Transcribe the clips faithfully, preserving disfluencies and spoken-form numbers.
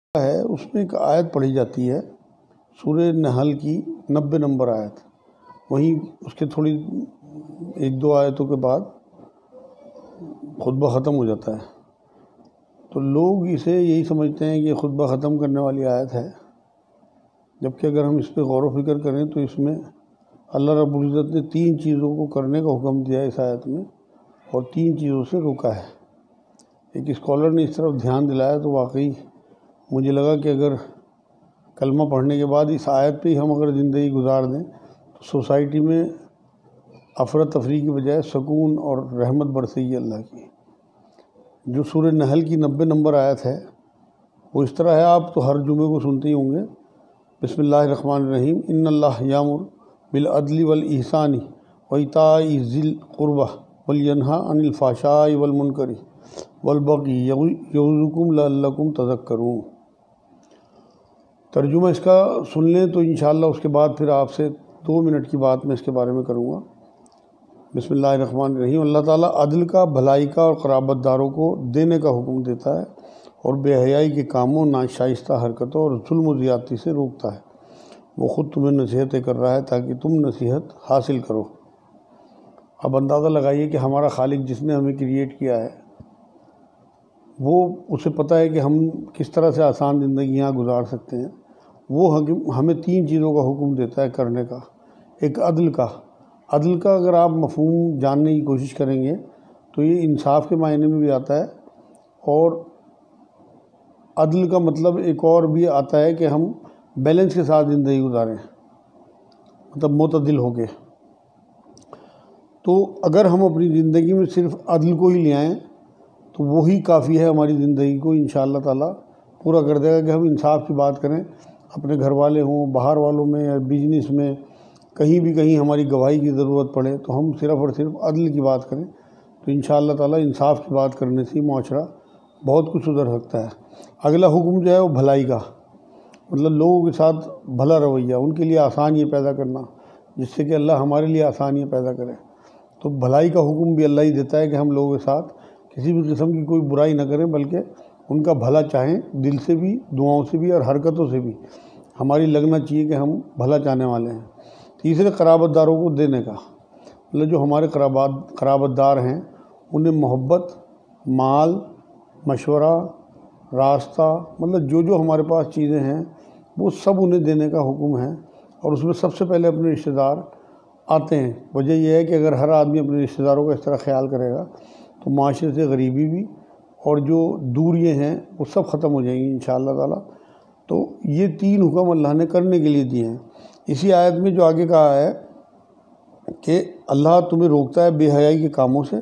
ہے اس میں ایک آیت پڑھی جاتی ہے سورہ نحل کی نبے نمبر آیت، وہیں اس کے تھوڑی ایک دو آیتوں کے بعد خطبہ ختم ہو جاتا ہے۔ تو لوگ اسے یہی سمجھتے ہیں کہ خطبہ ختم کرنے والی آیت ہے، جبکہ اگر ہم اس پہ غور و فکر کریں تو اس میں اللہ رب العزت نے تین چیزوں کو کرنے کا حکم دیا ہے اس آیت میں، اور تین چیزوں سے روکا ہے۔ ایک اسکالر نے اس طرف دھیان دلایا تو واقعی مجھے لگا کہ اگر کلمہ پڑھنے کے بعد اس آیت پہ ہی ہم اگر زندگی گزار دیں تو سوسائٹی میں افراتفری کی بجائے سکون اور رحمت برسے گی اللہ کی۔ جو سورہ نحل کی نبے نمبر آیت ہے وہ اس طرح ہے، آپ تو ہر جمعے کو سنتے ہی ہوں گے۔ بسم اللہ الرحمن الرحیم، ان اللہ یامر بالعدل والاحسان وایتاء ذی القربى وینہی عن الفحشاء والمنکر والبغی یعظکم لعلکم تذکرون۔ ترجمہ اس کا سن لیں تو انشاءاللہ اس کے بعد پھر آپ سے دو منٹ کی بات میں اس کے بارے میں کروں گا۔ بسم اللہ الرحمن الرحیم۔ اللہ تعالیٰ عدل کا، بھلائی کا اور قرابت داروں کو دینے کا حکم دیتا ہے، اور بے حیائی کے کاموں، ناشائستہ حرکتوں اور ظلم و زیادتی سے روکتا ہے۔ وہ خود تمہیں نصیحتیں کر رہا ہے تاکہ تم نصیحت حاصل کرو۔ اب اندازہ لگائیے کہ ہمارا خالق جس نے ہمیں کریٹ کیا ہے وہ اسے پتہ ہے کہ ہم کس طرح سے آسان زندگیاں گزار سکتے ہیں۔ وہ ہمیں تین چیزوں کا حکم دیتا ہے کرنے کا۔ ایک عدل کا، عدل کا اگر آپ مفہوم جاننے کی کوشش کریں گے تو یہ انصاف کے معنی میں بھی آتا ہے، اور عدل کا مطلب ایک اور بھی آتا ہے کہ ہم بیلنس کے ساتھ زندگی گزاریں، مطلب معتدل ہو کے۔ تو اگر ہم اپنی زندگی میں صرف عدل کو ہی لے آئیں تو وہی کافی ہے ہماری زندگی کو انشاءاللہ تعالیٰ پورا کر دے گا کہ ہم انصاف کی بات کریں، اپنے گھر والے ہوں، باہر والوں میں یا بزنس میں، کہیں بھی کہیں ہماری گواہی کی ضرورت پڑے تو ہم صرف اور صرف عدل کی بات کریں تو انشاءاللہ تعالیٰ انصاف کی بات کرنے سے معاشرہ بہت کچھ سدھر سکتا ہے۔ اگلا حکم جو ہے وہ بھلائی کا، مطلب لوگوں کے ساتھ بھلا رویہ، ان کے لیے آسانیاں پیدا کرنا، جس سے کہ اللہ ہمارے لیے آسانیاں پیدا کرے۔ تو بھلائی کا حکم بھی اللہ ہی دیتا ہے کہ ہم لوگوں کے ساتھ کسی بھی قسم کی کوئی برائی نہ کریں، بلکہ ان کا بھلا چاہیں، دل سے بھی، دعاؤں سے بھی اور حرکتوں سے بھی ہماری لگنا چاہیے کہ ہم بھلا چاہنے والے ہیں۔ تیسرے قرابت داروں کو دینے کا، مطلب جو ہمارے قرابات قرابت دار ہیں انہیں محبت، مال، مشورہ، راستہ، مطلب جو جو ہمارے پاس چیزیں ہیں وہ سب انہیں دینے کا حکم ہے، اور اس میں سب سے پہلے اپنے رشتہ دار آتے ہیں۔ وجہ یہ ہے کہ اگر ہر آدمی اپنے رشتہ داروں کا اس طرح خیال کرے گا تو معاشرے سے غریبی بھی اور جو دوریاں ہیں وہ سب ختم ہو جائیں گی انشاءاللہ تعالیٰ۔ تو یہ تین حکم اللہ نے کرنے کے لیے دیے ہیں۔ اسی آیت میں جو آگے کہا ہے کہ اللہ تمہیں روکتا ہے بے حیائی کے کاموں سے،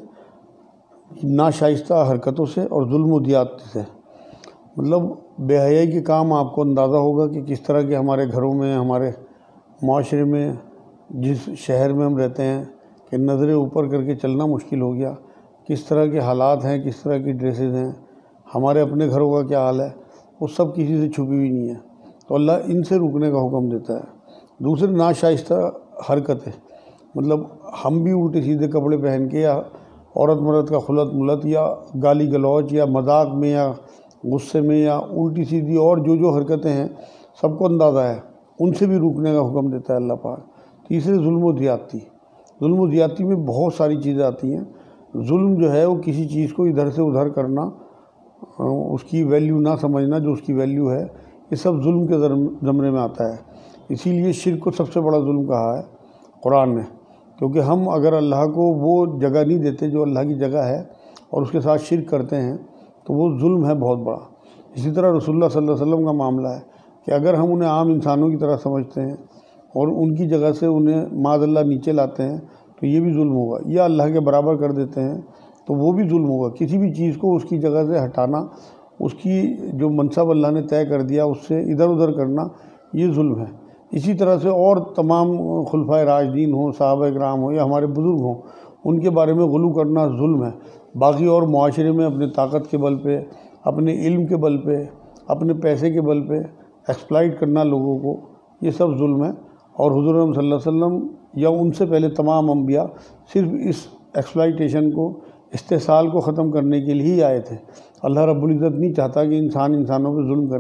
ناشائستہ حرکتوں سے اور ظلم و زیادتی سے۔ مطلب بے حیائی کے کام آپ کو اندازہ ہوگا کہ کس طرح کے ہمارے گھروں میں، ہمارے معاشرے میں، جس شہر میں ہم رہتے ہیں کہ نظریں اوپر کر کے چلنا مشکل ہو گیا، کس طرح کے حالات ہیں، کس طرح کی ڈریسز ہیں، ہمارے اپنے گھروں کا کیا حال ہے، وہ سب کسی سے چھپی ہوئی نہیں ہے۔ تو اللہ ان سے روکنے کا حکم دیتا ہے۔ دوسرے ناشائستہ حرکتیں، مطلب ہم بھی الٹے سیدھے کپڑے پہن کے، یا عورت مرد کا خلط ملط، یا گالی گلوچ، یا مذاق میں، یا غصے میں، یا الٹی سیدھی اور جو جو حرکتیں ہیں سب کو اندازہ ہے، ان سے بھی روکنے کا حکم دیتا ہے اللہ پاک۔ تیسرے ظلم و زیادتی، ظلم و زیادتی میں بہت ساری چیزیں آتی ہیں۔ ظلم جو ہے وہ کسی چیز کو ادھر سے ادھر کرنا، اس کی ویلیو نہ سمجھنا جو اس کی ویلیو ہے، یہ سب ظلم کے زمرے میں آتا ہے۔ اسی لیے شرک کو سب سے بڑا ظلم کہا ہے قرآن نے، کیونکہ ہم اگر اللہ کو وہ جگہ نہیں دیتے جو اللہ کی جگہ ہے اور اس کے ساتھ شرک کرتے ہیں تو وہ ظلم ہے بہت بڑا۔ اسی طرح رسول اللہ صلی اللہ علیہ وسلم کا معاملہ ہے کہ اگر ہم انہیں عام انسانوں کی طرح سمجھتے ہیں اور ان کی جگہ سے انہیں معاذ اللہ نیچے لاتے ہیں تو یہ بھی ظلم ہوگا، یا اللہ کے برابر کر دیتے ہیں تو وہ بھی ظلم ہوگا۔ کسی بھی چیز کو اس کی جگہ سے ہٹانا، اس کی جو منصب اللہ نے طے کر دیا اس سے ادھر ادھر کرنا، یہ ظلم ہے۔ اسی طرح سے اور تمام خلفائے راشدین ہوں، صحابہ کرام ہوں، یا ہمارے بزرگ ہوں، ان کے بارے میں غلو کرنا ظلم ہے۔ باقی اور معاشرے میں اپنے طاقت کے بل پہ، اپنے علم کے بل پہ، اپنے پیسے کے بل پہ ایکسپلائٹ کرنا لوگوں کو، یہ سب ظلم ہے۔ اور حضور صلی اللہ علیہ وسلم یا ان سے پہلے تمام انبیاء صرف اس ایکسپلائٹیشن کو، استحصال کو ختم کرنے کے لیے ہی آئے تھے۔ اللہ رب العزت نہیں چاہتا کہ انسان انسانوں پہ ظلم کریں،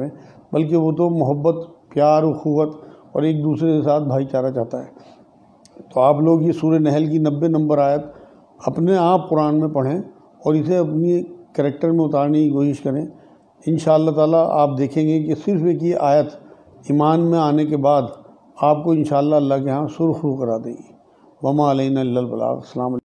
بلکہ وہ تو محبت، پیار، اخوت اور ایک دوسرے کے ساتھ بھائی چارہ چاہتا ہے۔ تو آپ لوگ یہ سورہ نحل کی نبے نمبر آیت اپنے آپ قرآن میں پڑھیں اور اسے اپنی کریکٹر میں اتارنے کی کوشش کریں۔ انشاءاللہ تعالیٰ آپ دیکھیں گے کہ صرف ایک یہ آیت ایمان میں آنے کے بعد آپ کو انشاءاللہ اللہ کے ہاں سرخرو کرا دے گی۔ وما علینا الا البلاغ۔ السلام علیکم۔